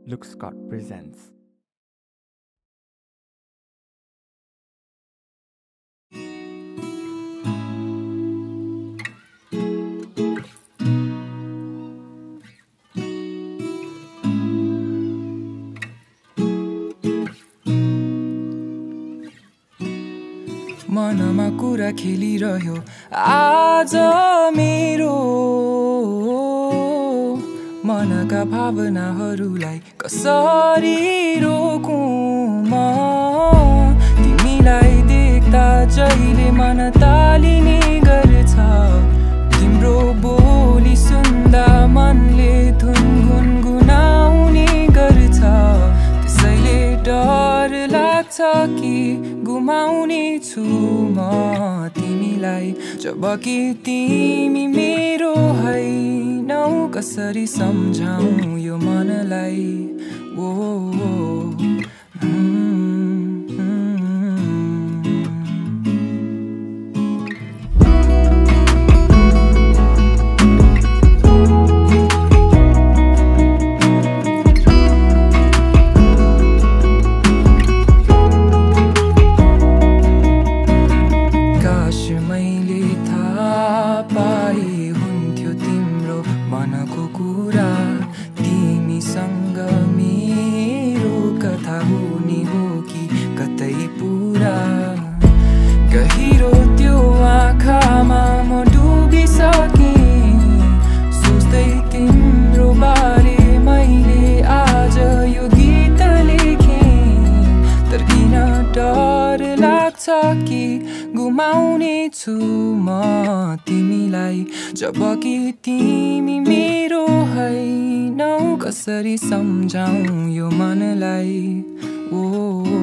Luke Scott presents. मनमा कुरा खेलिरह्यो आज मेरो मनका भावनाहरूलाई कसरी रोकौं म तिमीलाई देख्दा जहिले मन तालिने गर्छ तिम्रो बोली सुन्दा मनले धुन गुनगुनाउने गर्छ त्यसैले डर लाग्छ कि गुमाउने छु म तिमीलाई जबकि तिमी मेरो हैनौ कसरी सम्झाऊ यो मनलाई मनको कुरा तिमीसँग मेरो कथा हुने हो कि कतै पुरा गहिरो त्यो आँखामा म डुबिसकेँ सोच्दै तिम्रो बारे मैले आज यो गीत लेखेँ तर किन डर लाग्छ कि गुमाउने छु म तिमीलाई जबकि तिमी मेरो हैनौ कसरी सम्झाऊ यो मनलाई